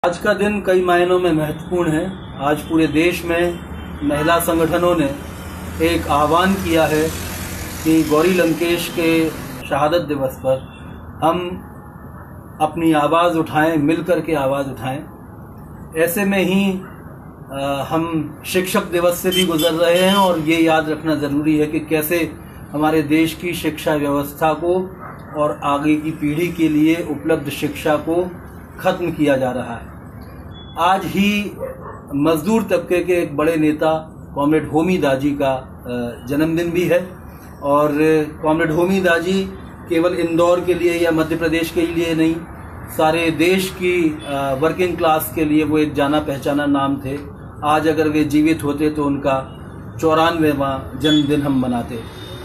आज का दिन कई मायनों में महत्वपूर्ण है। आज पूरे देश में महिला संगठनों ने एक आह्वान किया है कि गौरी लंकेश के शहादत दिवस पर हम अपनी आवाज़ उठाएं, मिलकर के आवाज़ उठाएं। ऐसे में ही हम शिक्षक दिवस से भी गुजर रहे हैं और ये याद रखना ज़रूरी है कि कैसे हमारे देश की शिक्षा व्यवस्था को और आगे की पीढ़ी के लिए उपलब्ध शिक्षा को ख़त्म किया जा रहा है। आज ही मजदूर तबके के एक बड़े नेता कॉमरेड होमी दाजी का जन्मदिन भी है और कॉमरेड होमी दाजी केवल इंदौर के लिए या मध्य प्रदेश के लिए नहीं, सारे देश की वर्किंग क्लास के लिए वो एक जाना पहचाना नाम थे। आज अगर वे जीवित होते तो उनका 94वां जन्मदिन हम मनाते।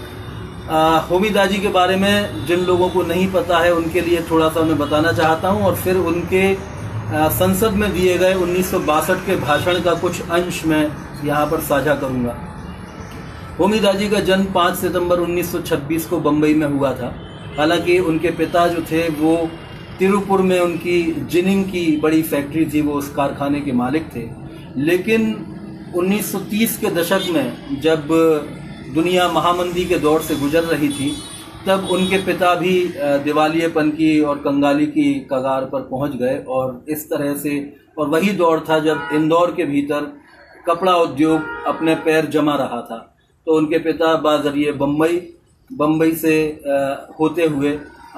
होमी दाजी के बारे में जिन लोगों को नहीं पता है उनके लिए थोड़ा सा मैं बताना चाहता हूं और फिर उनके संसद में दिए गए 1962 के भाषण का कुछ अंश मैं यहाँ पर साझा करूँगा। होमी दाजी का जन्म 5 सितंबर 1926 को बम्बई में हुआ था। हालांकि उनके पिता जो थे वो तिरुपुर में उनकी जिनिंग की बड़ी फैक्ट्री थी, वो उस कारखाने के मालिक थे। लेकिन 1930 के दशक में जब दुनिया महामंदी के दौर से गुजर रही थी तब उनके पिता भी दिवालियेपन की और कंगाली की कगार पर पहुंच गए और इस तरह से, और वही दौर था जब इंदौर के भीतर कपड़ा उद्योग अपने पैर जमा रहा था। तो उनके पिता बाज़रिए बम्बई से होते हुए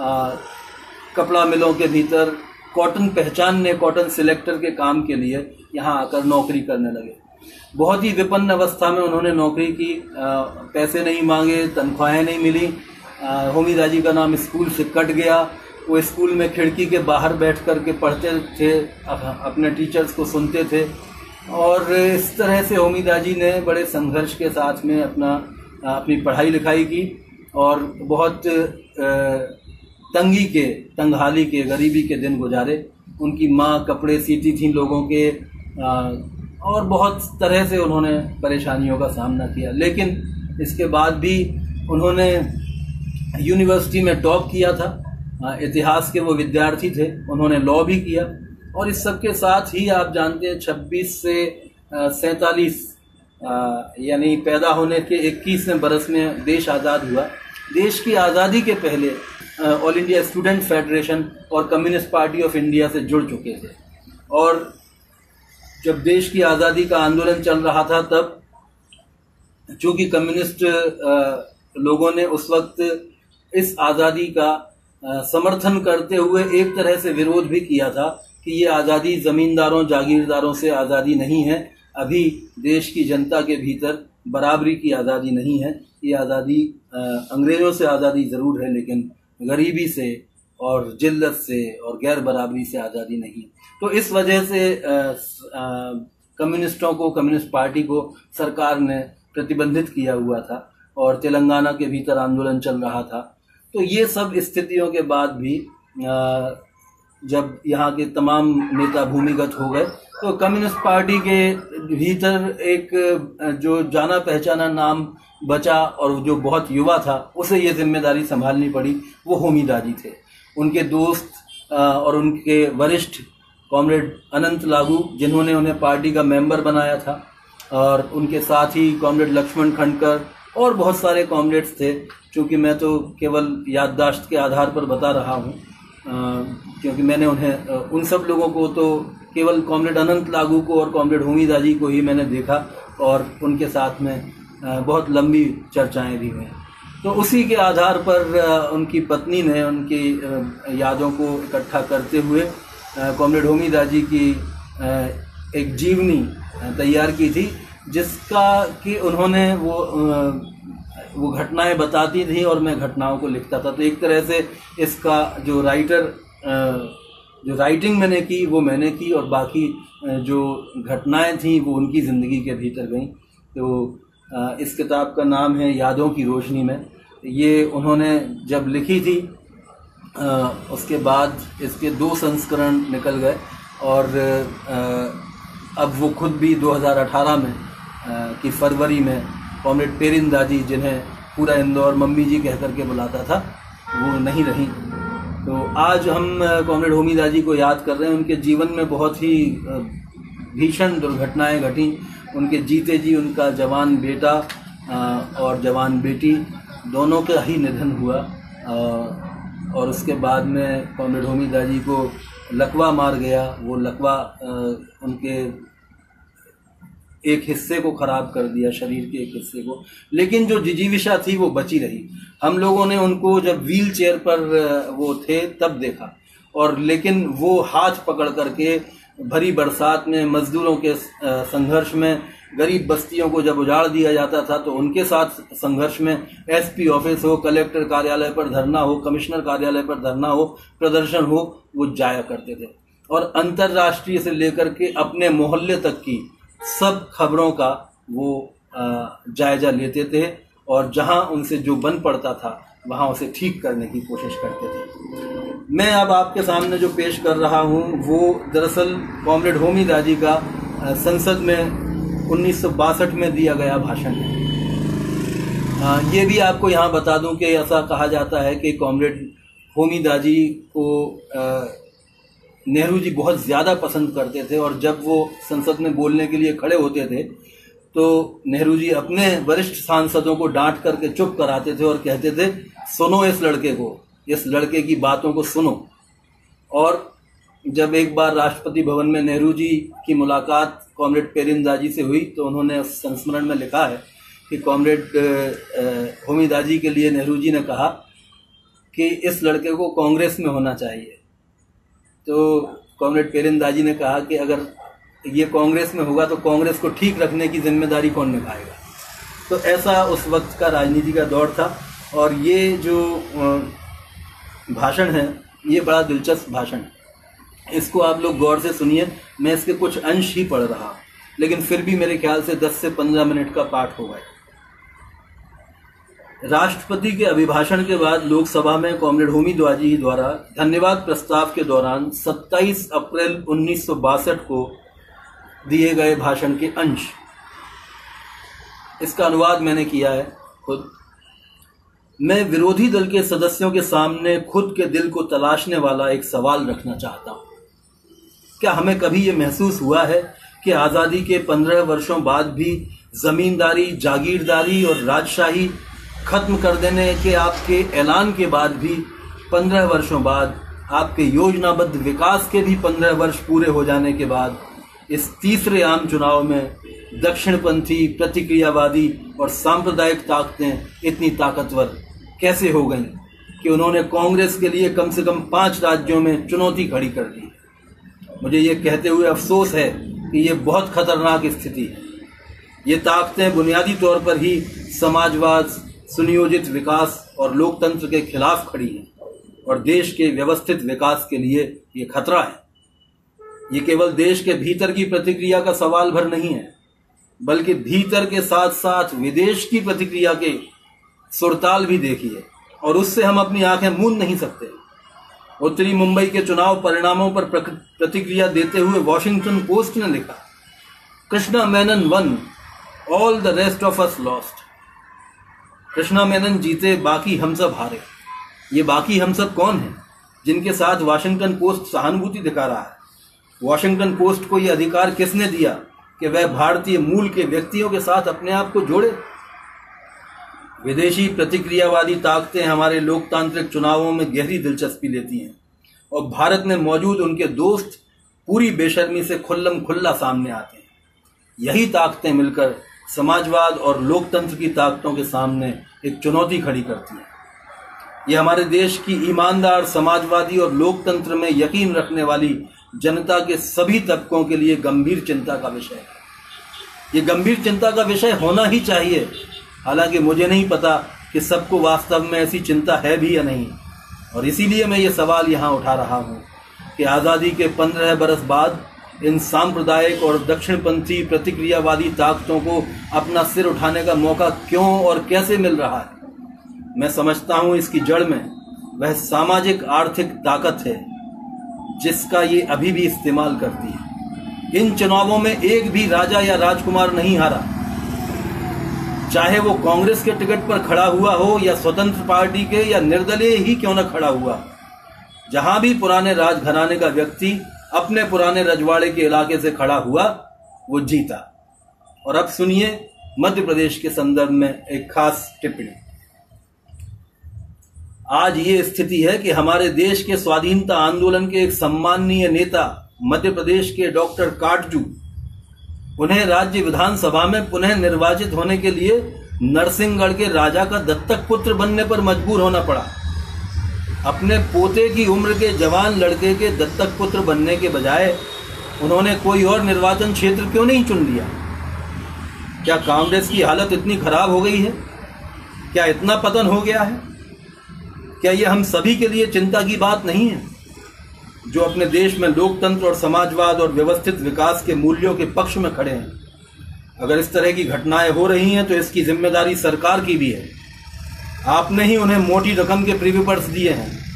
कपड़ा मिलों के भीतर कॉटन पहचानने, कॉटन सिलेक्टर के काम के लिए यहाँ आकर नौकरी करने लगे। बहुत ही विपन्न अवस्था में उन्होंने नौकरी की, पैसे नहीं मांगे, तनख्वाहें नहीं मिली। होमी दाजी का नाम स्कूल से कट गया। वो स्कूल में खिड़की के बाहर बैठ कर के पढ़ते थे, अपने टीचर्स को सुनते थे और इस तरह से होमी दाजी ने बड़े संघर्ष के साथ में अपनी पढ़ाई लिखाई की और बहुत तंगहाली के, गरीबी के दिन गुजारे। उनकी माँ कपड़े सीती थी लोगों के और बहुत तरह से उन्होंने परेशानियों का सामना किया। लेकिन इसके बाद भी उन्होंने यूनिवर्सिटी में टॉप किया था। इतिहास के वो विद्यार्थी थे। उन्होंने लॉ भी किया और इस सब के साथ ही आप जानते हैं 26 से 47 यानी पैदा होने के 21वें बरस में देश आज़ाद हुआ। देश की आज़ादी के पहले ऑल इंडिया स्टूडेंट फेडरेशन और कम्युनिस्ट पार्टी ऑफ इंडिया से जुड़ चुके थे और जब देश की आज़ादी का आंदोलन चल रहा था तब चूँकि कम्युनिस्ट लोगों ने उस वक्त इस आज़ादी का समर्थन करते हुए एक तरह से विरोध भी किया था कि ये आज़ादी ज़मींदारों जागीरदारों से आज़ादी नहीं है। अभी देश की जनता के भीतर बराबरी की आज़ादी नहीं है। ये आज़ादी अंग्रेज़ों से आज़ादी ज़रूर है लेकिन गरीबी से और जिल्लत से और गैर बराबरी से आज़ादी नहीं। तो इस वजह से कम्युनिस्टों को, कम्युनिस्ट पार्टी को सरकार ने प्रतिबंधित किया हुआ था और तेलंगाना के भीतर आंदोलन चल रहा था। तो ये सब स्थितियों के बाद भी जब यहाँ के तमाम नेता भूमिगत हो गए तो कम्युनिस्ट पार्टी के भीतर एक जो जाना पहचाना नाम बचा और जो बहुत युवा था उसे ये जिम्मेदारी संभालनी पड़ी। वो होमी दाजी थे। उनके दोस्त और उनके वरिष्ठ कॉमरेड अनंत लागू, जिन्होंने उन्हें पार्टी का मेंबर बनाया था, और उनके साथ ही कॉमरेड लक्ष्मण खंडकर और बहुत सारे कॉमरेड्स थे। क्योंकि मैं तो केवल याददाश्त के आधार पर बता रहा हूँ क्योंकि मैंने उन्हें उन सब लोगों को तो केवल कॉमरेड अनंत लागू को और कॉमरेड होमी दाजी को ही मैंने देखा और उनके साथ में बहुत लंबी चर्चाएं भी हुई। तो उसी के आधार पर उनकी पत्नी ने उनकी यादों को इकट्ठा करते हुए कॉमरेड होमी दाजी की एक जीवनी तैयार की थी जिसका कि उन्होंने वो घटनाएं बताती थी और मैं घटनाओं को लिखता था। तो एक तरह से इसका जो राइटिंग मैंने की वो मैंने की और बाकी जो घटनाएं थी वो उनकी ज़िंदगी के भीतर गईं। तो इस किताब का नाम है यादों की रोशनी में। ये उन्होंने जब लिखी थी उसके बाद इसके 2 संस्करण निकल गए और अब वो खुद भी 2018 में की फरवरी में कॉमरेड पेरिन दाजी, जिन्हें पूरा इंदौर मम्मी जी कह करके बुलाता था, वो नहीं रही। तो आज हम कॉमरेड होमीदा जी को याद कर रहे हैं। उनके जीवन में बहुत ही भीषण दुर्घटनाएं घटी। उनके जीते जी उनका जवान बेटा और जवान बेटी दोनों का ही निधन हुआ, और उसके बाद में कॉमरेड होमीदा जी को लकवा मार गया। वो लकवा उनके एक हिस्से को खराब कर दिया, शरीर के एक हिस्से को, लेकिन जो जिजीविषा थी वो बची रही। हम लोगों ने उनको जब व्हील चेयर पर वो थे तब देखा, और लेकिन वो हाथ पकड़ करके भरी बरसात में मजदूरों के संघर्ष में, गरीब बस्तियों को जब उजाड़ दिया जाता था तो उनके साथ संघर्ष में एसपी ऑफिस हो, कलेक्टर कार्यालय पर धरना हो, कमिश्नर कार्यालय पर धरना हो, प्रदर्शन हो, वो जाया करते थे। और अंतर्राष्ट्रीय से लेकर के अपने मोहल्ले तक की सब खबरों का वो जायजा लेते थे, और जहां उनसे जो बन पड़ता था वहां उसे ठीक करने की कोशिश करते थे। मैं अब आपके सामने जो पेश कर रहा हूं वो दरअसल कॉमरेड होमीदा जी का संसद में 1962 में दिया गया भाषण है। ये भी आपको यहाँ बता दूं कि ऐसा कहा जाता है कि कॉमरेड होमीदा जी को नेहरू जी बहुत ज़्यादा पसंद करते थे, और जब वो संसद में बोलने के लिए खड़े होते थे तो नेहरू जी अपने वरिष्ठ सांसदों को डांट करके चुप कराते थे और कहते थे, सुनो इस लड़के को, इस लड़के की बातों को सुनो। और जब एक बार राष्ट्रपति भवन में नेहरू जी की मुलाकात कॉमरेड पेरेंद्र जी से हुई तो उन्होंने उस संस्मरण में लिखा है कि कॉमरेड होमीदा जी के लिए नेहरू जी ने कहा कि इस लड़के को कांग्रेस में होना चाहिए। तो कॉमरेड पेरेंद्र जी ने कहा कि अगर ये कांग्रेस में होगा तो कांग्रेस को ठीक रखने की जिम्मेदारी कौन निभाएगा। तो ऐसा उस वक्त का राजनीति का दौर था। और ये जो भाषण है ये बड़ा दिलचस्प भाषण है, इसको आप लोग गौर से सुनिए। मैं इसके कुछ अंश ही पढ़ रहा हूँ, लेकिन फिर भी मेरे ख्याल से 10 से 15 मिनट का पाठ होगा। राष्ट्रपति के अभिभाषण के बाद लोकसभा में कॉमरेड होमीदा जी द्वारा धन्यवाद प्रस्ताव के दौरान 27 अप्रैल 1962 को दिए गए भाषण के अंश, इसका अनुवाद मैंने किया है खुद। मैं विरोधी दल के सदस्यों के सामने खुद के दिल को तलाशने वाला एक सवाल रखना चाहता हूं। क्या हमें कभी ये महसूस हुआ है कि आजादी के 15 वर्षों बाद भी जमींदारी, जागीरदारी और राजशाही खत्म कर देने के आपके ऐलान के बाद भी 15 वर्षों बाद, आपके योजनाबद्ध विकास के भी 15 वर्ष पूरे हो जाने के बाद, इस तीसरे आम चुनाव में दक्षिणपंथी, प्रतिक्रियावादी और सांप्रदायिक ताकतें इतनी ताकतवर कैसे हो गईं कि उन्होंने कांग्रेस के लिए कम से कम 5 राज्यों में चुनौती खड़ी कर दी। मुझे ये कहते हुए अफसोस है कि ये बहुत खतरनाक स्थिति है। ये ताकतें बुनियादी तौर पर ही समाजवाद, सुनियोजित विकास और लोकतंत्र के खिलाफ खड़ी हैं, और देश के व्यवस्थित विकास के लिए ये खतरा है। ये केवल देश के भीतर की प्रतिक्रिया का सवाल भर नहीं है, बल्कि भीतर के साथ साथ विदेश की प्रतिक्रिया के सुरताल भी देखिए, और उससे हम अपनी आंखें मूंद नहीं सकते। उत्तरी मुंबई के चुनाव परिणामों पर प्रतिक्रिया देते हुए वॉशिंगटन पोस्ट ने लिखा, Krishna Menon won, all the rest of us lost. Krishna Menon जीते, बाकी हम सब हारे। ये बाकी हम सब कौन हैं जिनके साथ वॉशिंगटन पोस्ट सहानुभूति दिखा रहा है? वॉशिंगटन पोस्ट को यह अधिकार किसने दिया कि वह भारतीय मूल के व्यक्तियों के साथ अपने आप को जोड़े? विदेशी प्रतिक्रियावादी ताकतें हमारे लोकतांत्रिक चुनावों में गहरी दिलचस्पी लेती हैं, और भारत में मौजूद उनके दोस्त पूरी बेशर्मी से खुल्लम खुल्ला सामने आते हैं। यही ताकतें मिलकर समाजवाद और लोकतंत्र की ताकतों के सामने एक चुनौती खड़ी करती हैं। यह हमारे देश की ईमानदार, समाजवादी और लोकतंत्र में यकीन रखने वाली जनता के सभी तबकों के लिए गंभीर चिंता का विषय है। ये गंभीर चिंता का विषय होना ही चाहिए, हालांकि मुझे नहीं पता कि सबको वास्तव में ऐसी चिंता है भी या नहीं। और इसीलिए मैं ये सवाल यहाँ उठा रहा हूँ कि आज़ादी के 15 बरस बाद इन सांप्रदायिक और दक्षिणपंथी प्रतिक्रियावादी ताकतों को अपना सिर उठाने का मौका क्यों और कैसे मिल रहा है? मैं समझता हूँ इसकी जड़ में वह सामाजिक आर्थिक ताकत है जिसका ये अभी भी इस्तेमाल करती है। इन चुनावों में एक भी राजा या राजकुमार नहीं हारा, चाहे वो कांग्रेस के टिकट पर खड़ा हुआ हो या स्वतंत्र पार्टी के या निर्दलीय ही क्यों न खड़ा हुआ। जहां भी पुराने राजघराने का व्यक्ति अपने पुराने रजवाड़े के इलाके से खड़ा हुआ वो जीता। और अब सुनिए मध्य प्रदेश के संदर्भ में एक खास टिप्पणी। आज ये स्थिति है कि हमारे देश के स्वाधीनता आंदोलन के एक सम्माननीय नेता मध्य प्रदेश के डॉक्टर काटजू, उन्हें राज्य विधानसभा में पुनः निर्वाचित होने के लिए नरसिंहगढ़ के राजा का दत्तक पुत्र बनने पर मजबूर होना पड़ा। अपने पोते की उम्र के जवान लड़के के दत्तक पुत्र बनने के बजाय उन्होंने कोई और निर्वाचन क्षेत्र क्यों नहीं चुन लिया? क्या कांग्रेस की हालत इतनी खराब हो गई है? क्या इतना पतन हो गया है? क्या यह हम सभी के लिए चिंता की बात नहीं है, जो अपने देश में लोकतंत्र और समाजवाद और व्यवस्थित विकास के मूल्यों के पक्ष में खड़े हैं? अगर इस तरह की घटनाएं हो रही हैं तो इसकी जिम्मेदारी सरकार की भी है। आपने ही उन्हें मोटी रकम के प्रीपेपर्स दिए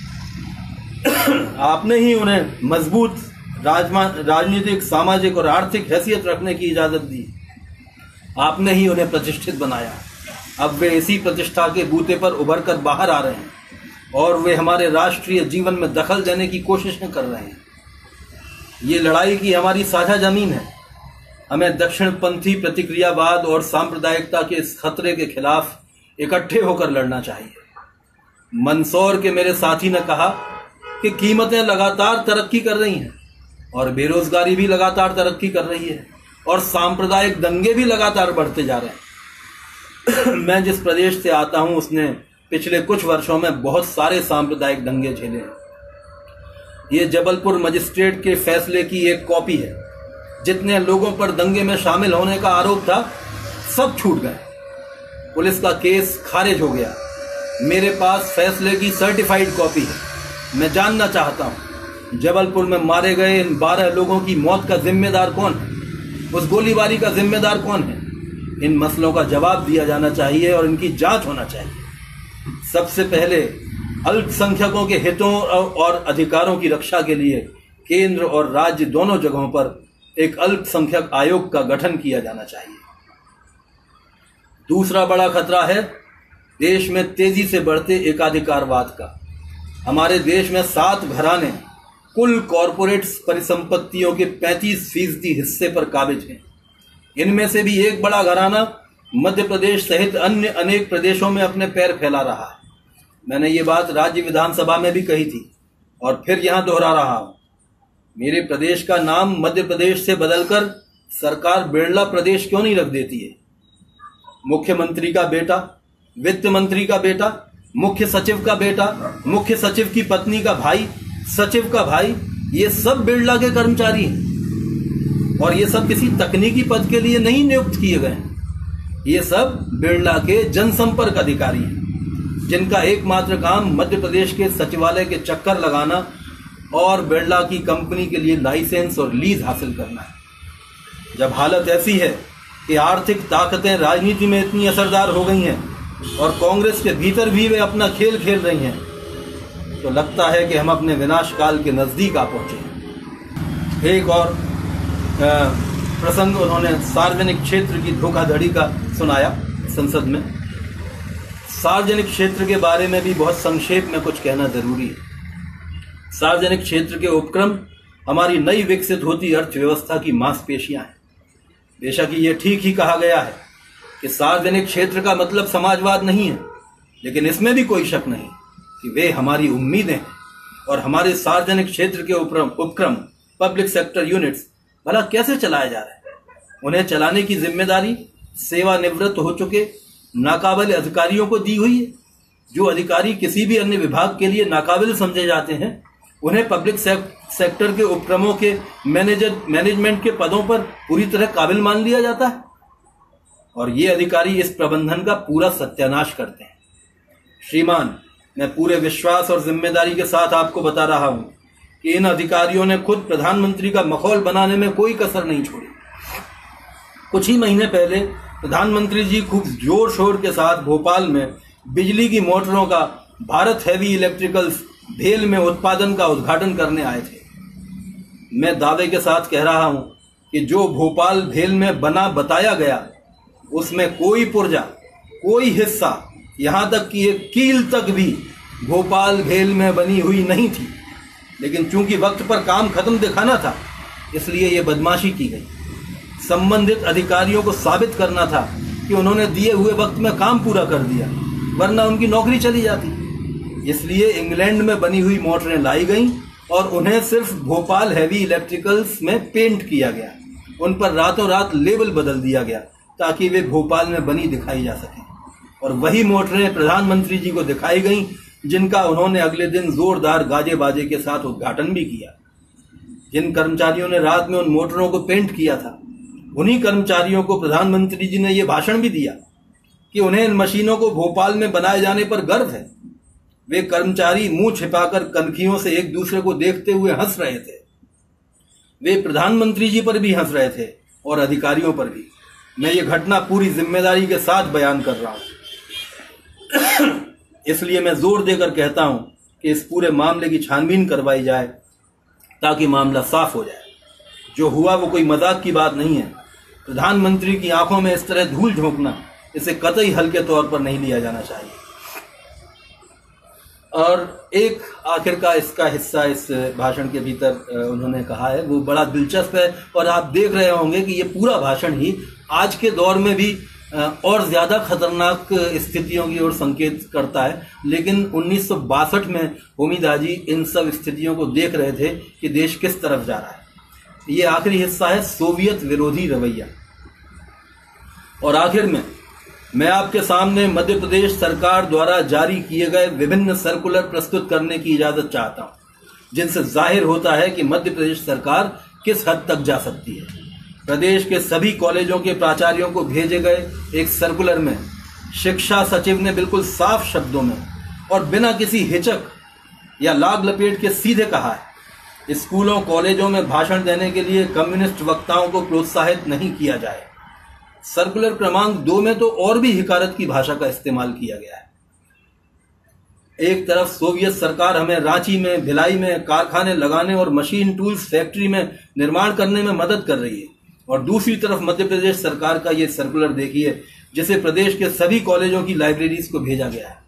हैं। आपने ही उन्हें मजबूत राजनीतिक, सामाजिक और आर्थिक हैसियत रखने की इजाजत दी। आपने ही उन्हें प्रतिष्ठित बनाया। अब वे इसी प्रतिष्ठा के बूते पर उभर कर बाहर आ रहे हैं और वे हमारे राष्ट्रीय जीवन में दखल देने की कोशिशें कर रहे हैं। ये लड़ाई की हमारी साझा जमीन है। हमें दक्षिणपंथी प्रतिक्रियावाद और सांप्रदायिकता के इस खतरे के खिलाफ इकट्ठे होकर लड़ना चाहिए। मंदसौर के मेरे साथी ने कहा कि कीमतें लगातार तरक्की कर रही हैं और बेरोजगारी भी लगातार तरक्की कर रही है और सांप्रदायिक दंगे भी लगातार बढ़ते जा रहे हैं। मैं जिस प्रदेश से आता हूं उसने पिछले कुछ वर्षों में बहुत सारे सांप्रदायिक दंगे झेले हैं। ये जबलपुर मजिस्ट्रेट के फैसले की एक कॉपी है। जितने लोगों पर दंगे में शामिल होने का आरोप था सब छूट गए। पुलिस का केस खारिज हो गया। मेरे पास फैसले की सर्टिफाइड कॉपी है। मैं जानना चाहता हूं जबलपुर में मारे गए इन 12 लोगों की मौत का जिम्मेदार कौन है? उस गोलीबारी का जिम्मेदार कौन है? इन मसलों का जवाब दिया जाना चाहिए और इनकी जांच होना चाहिए। सबसे पहले अल्पसंख्यकों के हितों और अधिकारों की रक्षा के लिए केंद्र और राज्य दोनों जगहों पर एक अल्पसंख्यक आयोग का गठन किया जाना चाहिए। दूसरा बड़ा खतरा है देश में तेजी से बढ़ते एकाधिकारवाद का। हमारे देश में 7 घराने कुल कॉरपोरेट परिसंपत्तियों के 35% हिस्से पर काबिज हैं। इनमें से भी एक बड़ा घराना मध्य प्रदेश सहित अन्य अनेक प्रदेशों में अपने पैर फैला रहा है। मैंने ये बात राज्य विधानसभा में भी कही थी और फिर यहां दोहरा रहा हूं। मेरे प्रदेश का नाम मध्य प्रदेश से बदलकर सरकार बिरला प्रदेश क्यों नहीं रख देती है? मुख्यमंत्री का बेटा, वित्त मंत्री का बेटा, मुख्य सचिव का बेटा, मुख्य सचिव की पत्नी का भाई, सचिव का भाई, ये सब बिरला के कर्मचारी हैं और ये सब किसी तकनीकी पद के लिए नहीं नियुक्त किए गए हैं। ये सब बिरला के जनसंपर्क अधिकारी हैं जिनका एकमात्र काम मध्य प्रदेश के सचिवालय के चक्कर लगाना और बिरला की कंपनी के लिए लाइसेंस और लीज हासिल करना है। जब हालत ऐसी है कि आर्थिक ताकतें राजनीति में इतनी असरदार हो गई हैं और कांग्रेस के भीतर भी वे अपना खेल खेल रही हैं, तो लगता है कि हम अपने विनाश काल के नजदीक आ पहुंचे हैं। एक और प्रसंग उन्होंने सार्वजनिक क्षेत्र की धोखाधड़ी का सुनाया संसद में। सार्वजनिक क्षेत्र के बारे में भी बहुत संक्षेप में कुछ कहना जरूरी है। सार्वजनिक क्षेत्र के उपक्रम हमारी नई विकसित होती अर्थव्यवस्था की मांसपेशियां हैं। बेशक ये ठीक ही कहा गया है कि सार्वजनिक क्षेत्र का मतलब समाजवाद नहीं है, लेकिन इसमें भी कोई शक नहीं कि वे हमारी उम्मीदें हैं और हमारे सार्वजनिक क्षेत्र के उपक्रम पब्लिक सेक्टर यूनिट्स भला कैसे चलाए जा रहे हैं? उन्हें चलाने की जिम्मेदारी सेवानिवृत्त हो चुके नाकाबिल अधिकारियों को दी हुई है। जो अधिकारी किसी भी अन्य विभाग के लिए नाकाबिल समझे जाते हैं उन्हें पब्लिक सेक्टर के उपक्रमों के मैनेजमेंट के पदों पर पूरी तरह काबिल मान लिया जाता है और ये अधिकारी इस प्रबंधन का पूरा सत्यानाश करते हैं। श्रीमान, मैं पूरे विश्वास और जिम्मेदारी के साथ आपको बता रहा हूं कि इन अधिकारियों ने खुद प्रधानमंत्री का मखौल बनाने में कोई कसर नहीं छोड़ी। कुछ ही महीने पहले प्रधानमंत्री जी खूब जोर शोर के साथ भोपाल में बिजली की मोटरों का भारत हैवी इलेक्ट्रिकल्स भेल में उत्पादन का उद्घाटन करने आए थे। मैं दावे के साथ कह रहा हूं कि जो भोपाल भेल में बना बताया गया उसमें कोई पुर्जा, कोई हिस्सा, यहां तक कि एक कील तक भी भोपाल भेल में बनी हुई नहीं थी। लेकिन चूंकि वक्त पर काम खत्म दिखाना था इसलिए ये बदमाशी की गई। संबंधित अधिकारियों को साबित करना था कि उन्होंने दिए हुए वक्त में काम पूरा कर दिया, वरना उनकी नौकरी चली जाती। इसलिए इंग्लैंड में बनी हुई मोटरें लाई गईं और उन्हें सिर्फ भोपाल हैवी इलेक्ट्रिकल्स में पेंट किया गया। उन पर रातों रात लेबल बदल दिया गया ताकि वे भोपाल में बनी दिखाई जा सकें। और वही मोटरें प्रधानमंत्री जी को दिखाई गईं जिनका उन्होंने अगले दिन जोरदार गाजे बाजे के साथ उद्घाटन भी किया। जिन कर्मचारियों ने रात में उन मोटरों को पेंट किया था, उन्हीं कर्मचारियों को प्रधानमंत्री जी ने यह भाषण भी दिया कि उन्हें इन मशीनों को भोपाल में बनाए जाने पर गर्व है। वे कर्मचारी मुंह छिपाकर कनखियों से एक दूसरे को देखते हुए हंस रहे थे। वे प्रधानमंत्री जी पर भी हंस रहे थे और अधिकारियों पर भी। मैं ये घटना पूरी जिम्मेदारी के साथ बयान कर रहा हूं। इसलिए मैं जोर देकर कहता हूं कि इस पूरे मामले की छानबीन करवाई जाए ताकि मामला साफ हो जाए। जो हुआ वो कोई मजाक की बात नहीं है। प्रधानमंत्री की आंखों में इस तरह धूल झोंकना, इसे कतई हल्के तौर पर नहीं लिया जाना चाहिए। और एक आखिर का इसका हिस्सा इस भाषण के भीतर उन्होंने कहा है, वो बड़ा दिलचस्प है। और आप देख रहे होंगे कि ये पूरा भाषण ही आज के दौर में भी और ज्यादा खतरनाक स्थितियों की ओर संकेत करता है। लेकिन 1962 में होमिदा जी इन सब स्थितियों को देख रहे थे कि देश किस तरफ जा रहा है। ये आखिरी हिस्सा है, सोवियत विरोधी रवैया। और आखिर में मैं आपके सामने मध्य प्रदेश सरकार द्वारा जारी किए गए विभिन्न सर्कुलर प्रस्तुत करने की इजाजत चाहता हूं, जिनसे जाहिर होता है कि मध्य प्रदेश सरकार किस हद तक जा सकती है। प्रदेश के सभी कॉलेजों के प्राचार्यों को भेजे गए एक सर्कुलर में शिक्षा सचिव ने बिल्कुल साफ शब्दों में और बिना किसी हिचक या लाग लपेट के सीधे कहा है, स्कूलों कॉलेजों में भाषण देने के लिए कम्युनिस्ट वक्ताओं को प्रोत्साहित नहीं किया जाए। सर्कुलर क्रमांक 2 में तो और भी हिकारत की भाषा का इस्तेमाल किया गया है। एक तरफ सोवियत सरकार हमें रांची में, भिलाई में कारखाने लगाने और मशीन टूल्स फैक्ट्री में निर्माण करने में मदद कर रही है, और दूसरी तरफ मध्य प्रदेश सरकार का ये सर्कुलर देखिए जिसे प्रदेश के सभी कॉलेजों की लाइब्रेरीज को भेजा गया है।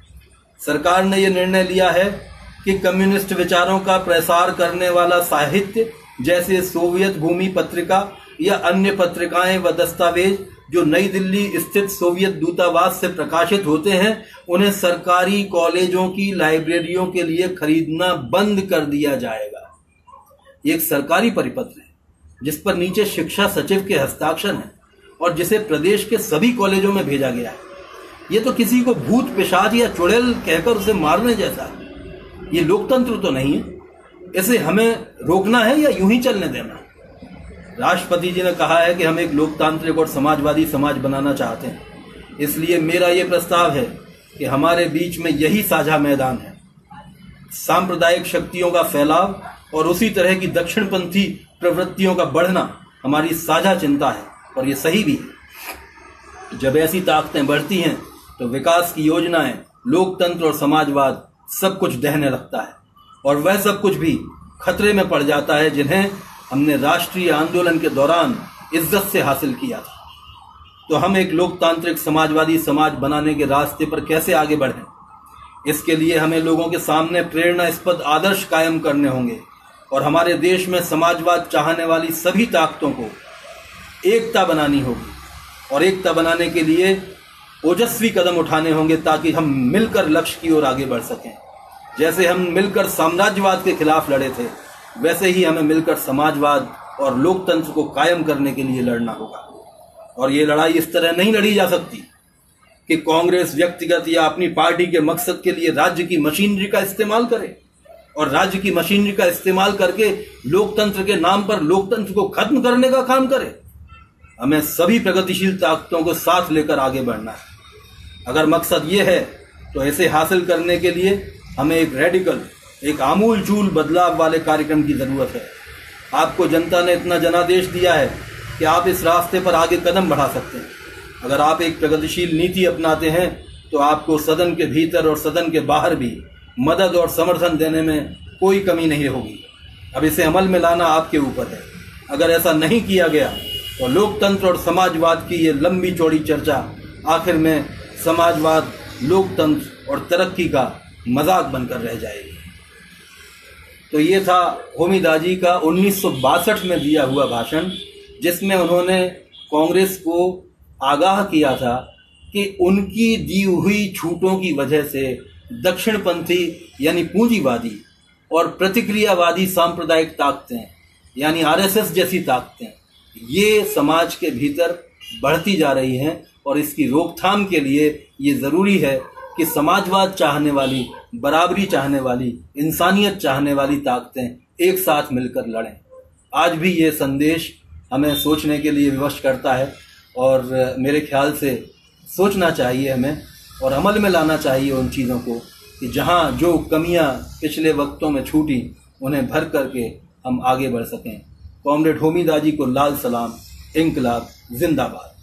सरकार ने यह निर्णय लिया है कि कम्युनिस्ट विचारों का प्रसार करने वाला साहित्य जैसे सोवियत भूमि पत्रिका या अन्य पत्रिकाएं व दस्तावेज जो नई दिल्ली स्थित सोवियत दूतावास से प्रकाशित होते हैं, उन्हें सरकारी कॉलेजों की लाइब्रेरियों के लिए खरीदना बंद कर दिया जाएगा। ये एक सरकारी परिपत्र है जिस पर नीचे शिक्षा सचिव के हस्ताक्षर हैं और जिसे प्रदेश के सभी कॉलेजों में भेजा गया है। ये तो किसी को भूत पिशाच या चुड़ैल कहकर उसे मारने जैसा है। ये लोकतंत्र तो नहीं है। इसे हमें रोकना है या यूं ही चलने देना? राष्ट्रपति जी ने कहा है कि हम एक लोकतांत्रिक और समाजवादी समाज बनाना चाहते हैं। इसलिए मेरा यह प्रस्ताव है कि हमारे बीच में यही साझा मैदान है। सांप्रदायिक शक्तियों का फैलाव और उसी तरह की दक्षिणपंथी प्रवृत्तियों का बढ़ना हमारी साझा चिंता है, और ये सही भी है। जब ऐसी ताकतें बढ़ती हैं तो विकास की योजनाएं, लोकतंत्र और समाजवाद सब कुछ दहने लगता है, और वह सब कुछ भी खतरे में पड़ जाता है जिन्हें हमने राष्ट्रीय आंदोलन के दौरान इज्जत से हासिल किया था। तो हम एक लोकतांत्रिक समाजवादी समाज बनाने के रास्ते पर कैसे आगे बढ़ें? इसके लिए हमें लोगों के सामने प्रेरणास्पद आदर्श कायम करने होंगे और हमारे देश में समाजवाद चाहने वाली सभी ताकतों को एकता बनानी होगी, और एकता बनाने के लिए ओजस्वी कदम उठाने होंगे ताकि हम मिलकर लक्ष्य की ओर आगे बढ़ सकें। जैसे हम मिलकर साम्राज्यवाद के खिलाफ लड़े थे, वैसे ही हमें मिलकर समाजवाद और लोकतंत्र को कायम करने के लिए लड़ना होगा। और ये लड़ाई इस तरह नहीं लड़ी जा सकती कि कांग्रेस व्यक्तिगत या अपनी पार्टी के मकसद के लिए राज्य की मशीनरी का इस्तेमाल करे और राज्य की मशीनरी का इस्तेमाल करके लोकतंत्र के नाम पर लोकतंत्र को खत्म करने का काम करे। हमें सभी प्रगतिशील ताकतों को साथ लेकर आगे बढ़ना है। अगर मकसद ये है तो इसे हासिल करने के लिए हमें एक रेडिकल, एक आमूल चूल बदलाव वाले कार्यक्रम की जरूरत है। आपको जनता ने इतना जनादेश दिया है कि आप इस रास्ते पर आगे कदम बढ़ा सकते हैं। अगर आप एक प्रगतिशील नीति अपनाते हैं तो आपको सदन के भीतर और सदन के बाहर भी मदद और समर्थन देने में कोई कमी नहीं होगी। अब इसे अमल में लाना आपके ऊपर है। अगर ऐसा नहीं किया गया तो लोकतंत्र और समाजवाद की ये लंबी चौड़ी चर्चा आखिर में समाजवाद, लोकतंत्र और तरक्की का मजाक बनकर रह जाएगी। तो ये था होमी का 1962 में दिया हुआ भाषण, जिसमें उन्होंने कांग्रेस को आगाह किया था कि उनकी दी हुई छूटों की वजह से दक्षिणपंथी यानी पूंजीवादी और प्रतिक्रियावादी सांप्रदायिक ताकतें यानी आरएसएस जैसी ताकतें ये समाज के भीतर बढ़ती जा रही हैं, और इसकी रोकथाम के लिए ये ज़रूरी है कि समाजवाद चाहने वाली, बराबरी चाहने वाली, इंसानियत चाहने वाली ताकतें एक साथ मिलकर लड़ें। आज भी ये संदेश हमें सोचने के लिए विवश करता है, और मेरे ख्याल से सोचना चाहिए हमें और अमल में लाना चाहिए उन चीज़ों को कि जहाँ जो कमियाँ पिछले वक्तों में छूटी उन्हें भर करके हम आगे बढ़ सकें। कॉमरेड होमी को लाल सलाम। इंकलाब जिंदाबाद।